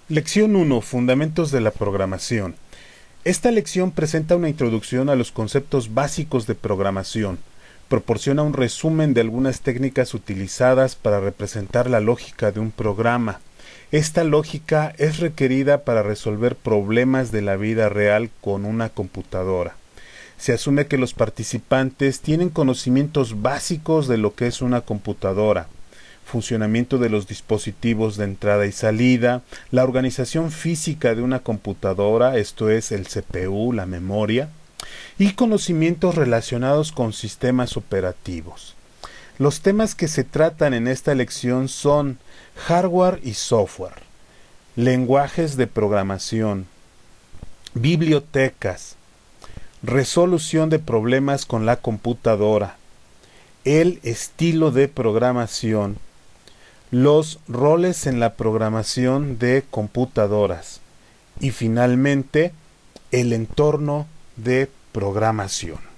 Lección 1. Fundamentos de la programación. Esta lección presenta una introducción a los conceptos básicos de programación. Proporciona un resumen de algunas técnicas utilizadas para representar la lógica de un programa. Esta lógica es requerida para resolver problemas de la vida real con una computadora. Se asume que los participantes tienen conocimientos básicos de lo que es una computadora, funcionamiento de los dispositivos de entrada y salida, la organización física de una computadora, esto es el CPU, la memoria, y conocimientos relacionados con sistemas operativos. Los temas que se tratan en esta lección son hardware y software, lenguajes de programación, bibliotecas, resolución de problemas con la computadora, el estilo de programación, los roles en la programación de computadoras y finalmente el entorno de programación.